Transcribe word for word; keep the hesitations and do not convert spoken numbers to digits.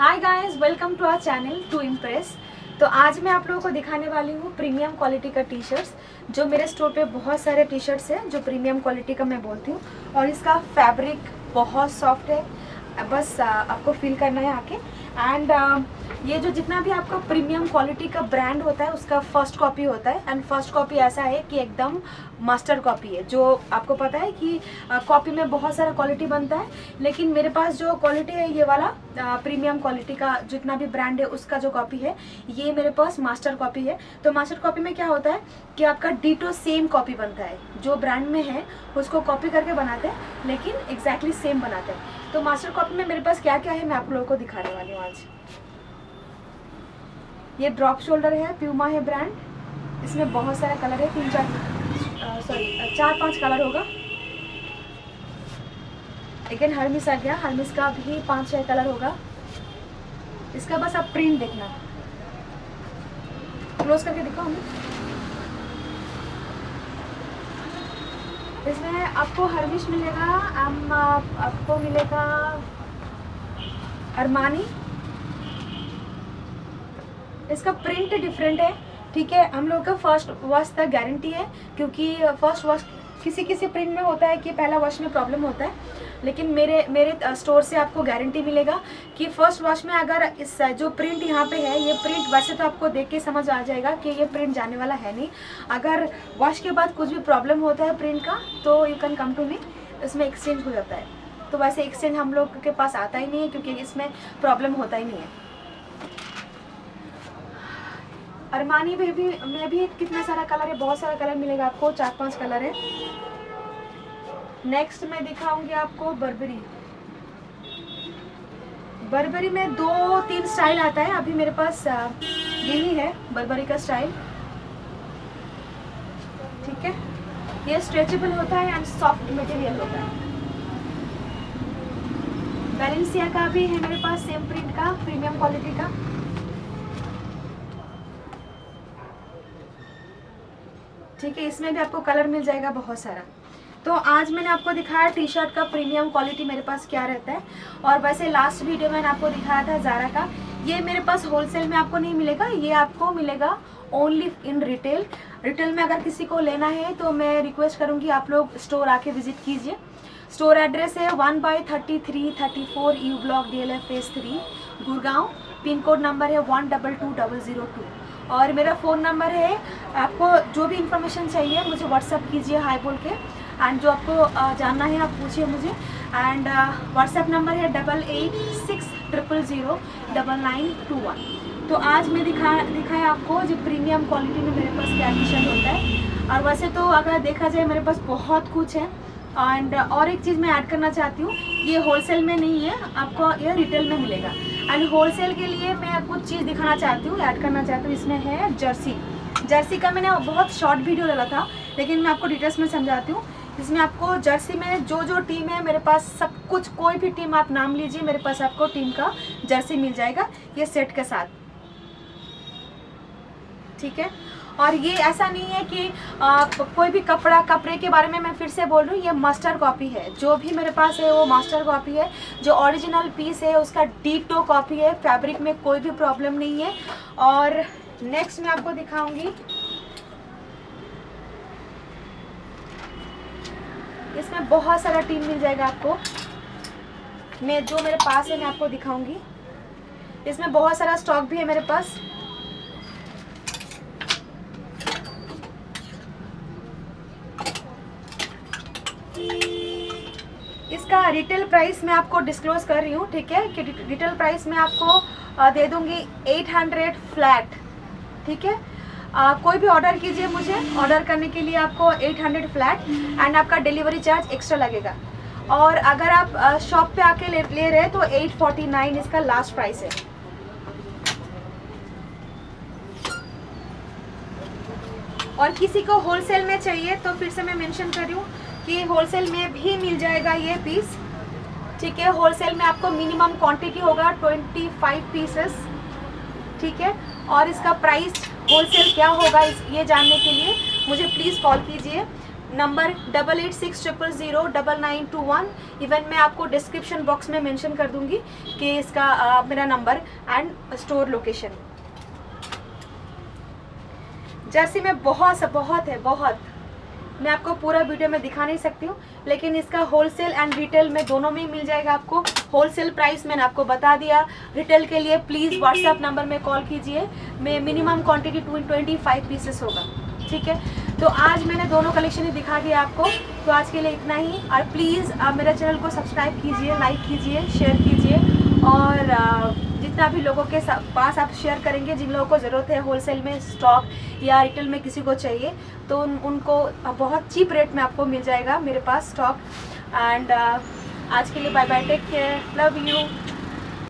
Hi guys, welcome to our channel to impress. तो आज मैं आप लोगों को दिखाने वाली हूँ प्रीमियम क्वालिटी का टी शर्ट्स। जो मेरे स्टोर पे बहुत सारे टी शर्ट्स हैं जो प्रीमियम क्वालिटी का मैं बोलती हूँ, और इसका फैब्रिक बहुत सॉफ्ट है, बस आपको फील करना है आके। एंड ये जो जितना भी आपका प्रीमियम क्वालिटी का ब्रांड होता है उसका फर्स्ट कॉपी होता है। एंड फर्स्ट कॉपी ऐसा है कि एकदम मास्टर कॉपी है। जो आपको पता है कि कॉपी में बहुत सारा क्वालिटी बनता है, लेकिन मेरे पास जो क्वालिटी है ये वाला प्रीमियम क्वालिटी का जितना भी ब्रांड है उसका जो कॉपी है ये मेरे पास मास्टर कॉपी है। तो मास्टर कॉपी में क्या होता है कि आपका डिटो सेम कॉपी बनता है, जो ब्रांड में है उसको कॉपी करके बनाते हैं लेकिन एग्जैक्टली सेम बनाते हैं। तो मास्टर कॉपी में मेरे पास क्या क्या है मैं आप लोगों को दिखाने वाली हूँ आज। ये ड्रॉप शोल्डर है, प्यूमा है ब्रांड। इसमें बहुत सारा कलर है, तीन चार सॉरी चार पांच कलर होगा। लेकिन हर्मिस आ गया, हर्मिस का भी पांच छह कलर होगा। इसका बस आप प्रिंट देखना, क्लोज करके दिखाओ हमें। इसमें आपको हर्मिस मिलेगा, आम, आपको मिलेगा अरमानी। इसका प्रिंट डिफरेंट है, ठीक है। हम लोग का फर्स्ट वॉश तक गारंटी है, क्योंकि फर्स्ट वॉश किसी किसी प्रिंट में होता है कि पहला वॉश में प्रॉब्लम होता है, लेकिन मेरे मेरे स्टोर से आपको गारंटी मिलेगा कि फर्स्ट वॉश में अगर इस जो प्रिंट यहाँ पे है ये प्रिंट वैसे तो आपको देख के समझ आ जाएगा कि ये प्रिंट जाने वाला है नहीं। अगर वॉश के बाद कुछ भी प्रॉब्लम होता है प्रिंट का तो you can come to me, इसमें एक्सचेंज हो जाता है। तो वैसे एक्सचेंज हम लोग के पास आता ही नहीं है क्योंकि इसमें प्रॉब्लम होता ही नहीं है। अरमानी में भी में भी कितना सारा कलर है, बहुत सारा कलर मिलेगा आपको, चार पांच कलर है। नेक्स्ट मैं दिखाऊंगी आपको बर्बरी। बर्बरी में दो तीन स्टाइल आता है, अभी मेरे पास यही है बर्बरी का स्टाइल, ठीक है। ये स्ट्रेचेबल होता है एंड सॉफ्ट मटेरियल होता है। बैलेंसिया का भी है मेरे पास सेम प्रिंट का, प्रीमियम क्वालिटी का। ठीक है, इसमें भी आपको कलर मिल जाएगा बहुत सारा। तो आज मैंने आपको दिखाया टी शर्ट का प्रीमियम क्वालिटी मेरे पास क्या रहता है। और वैसे लास्ट वीडियो मैंने आपको दिखाया था ज़ारा का, ये मेरे पास होलसेल में आपको नहीं मिलेगा, ये आपको मिलेगा ओनली इन रिटेल। रिटेल में अगर किसी को लेना है तो मैं रिक्वेस्ट करूँगी आप लोग स्टोर आके विजिट कीजिए। स्टोर एड्रेस है one by thirty three thirty four U block D L F phase three Gurgaon. Pin code number है one double two double zero two. और मेरा फ़ोन नंबर है, आपको जो भी इंफॉर्मेशन चाहिए मुझे व्हाट्सअप कीजिए हाय बोल के। एंड जो आपको जानना है आप पूछिए मुझे। एंड व्हाट्सएप नंबर है double eight six triple zero double nine two one. तो आज मैं दिखा दिखाया आपको जो प्रीमियम क्वालिटी में मेरे पास क्या टी शर्ट होता है। और वैसे तो अगर देखा जाए मेरे पास बहुत कुछ है। एंड और एक चीज़ मैं ऐड करना चाहती हूँ, ये होलसेल में नहीं है, आपको ये रिटेल में मिलेगा। एंड होलसेल के लिए मैं कुछ चीज़ दिखाना चाहती हूँ, ऐड करना चाहती हूँ। इसमें है जर्सी। जर्सी का मैंने बहुत शॉर्ट वीडियो डाला था, लेकिन मैं आपको डिटेल्स में समझाती हूँ। इसमें आपको जर्सी में जो जो टीम है मेरे पास सब कुछ, कोई भी टीम आप नाम लीजिए, मेरे पास आपको टीम का जर्सी मिल जाएगा ये सेट के साथ, ठीक है। और ये ऐसा नहीं है कि आ, कोई भी कपड़ा कपड़े के बारे में मैं फिर से बोल रही हूँ, ये मास्टर कॉपी है। जो भी मेरे पास है वो मास्टर कॉपी है। जो ओरिजिनल पीस है उसका डीटो कॉपी है, फैब्रिक में कोई भी प्रॉब्लम नहीं है। और नेक्स्ट मैं आपको दिखाऊंगी, इसमें बहुत सारा टीम मिल जाएगा आपको। मैं जो मेरे पास है मैं आपको दिखाऊंगी। इसमें बहुत सारा स्टॉक भी है मेरे पास। इसका रिटेल प्राइस मैं आपको डिस्क्लोज कर रही हूँ, ठीक है, कि रिटेल प्राइस मैं आपको दे दूंगी एट हंड्रेड फ्लैट, ठीक है। आ, कोई भी ऑर्डर कीजिए मुझे, ऑर्डर करने के लिए आपको एट हंड्रेड फ्लैट एंड आपका डिलीवरी चार्ज एक्स्ट्रा लगेगा। और अगर आप शॉप पे आके ले, ले रहे हैं तो एट फोर्टी नाइन इसका लास्ट प्राइस है। और किसी को होलसेल में चाहिए तो फिर से मैं मेंशन कर रही हूँ कि होलसेल में भी मिल जाएगा ये पीस, ठीक है। होलसेल में आपको मिनिमम क्वांटिटी होगा ट्वेंटी फाइव पीसेस, ठीक है। और इसका प्राइस होलसेल क्या होगा इस ये जानने के लिए मुझे प्लीज़ कॉल कीजिए number double eight six triple zero double nine two one. Even मैं आपको डिस्क्रिप्शन बॉक्स में मेंशन कर दूंगी कि इसका आ, मेरा number and store location. Jersey में बहुत सा बहुत है, बहुत, मैं आपको पूरा वीडियो में दिखा नहीं सकती हूँ, लेकिन इसका होलसेल एंड रिटेल में दोनों में ही मिल जाएगा आपको। होलसेल प्राइस मैंने आपको बता दिया। रिटेल के लिए प्लीज़ व्हाट्सएप नंबर में कॉल कीजिए। मैं minimum quantity to twenty five pieces होगा, ठीक है। तो आज मैंने दोनों कलेक्शन ही दिखा दिया आपको, तो आज के लिए इतना ही। और प्लीज़ आप मेरे चैनल को सब्सक्राइब कीजिए, लाइक कीजिए, शेयर कीजिए, और जितना भी लोगों के पास आप शेयर करेंगे, जिन लोगों को ज़रूरत है होलसेल में स्टॉक या रिटेल में किसी को चाहिए, तो उन, उनको बहुत चीप रेट में आपको मिल जाएगा मेरे पास स्टॉक। एंड आज के लिए bye bye, take care, love you.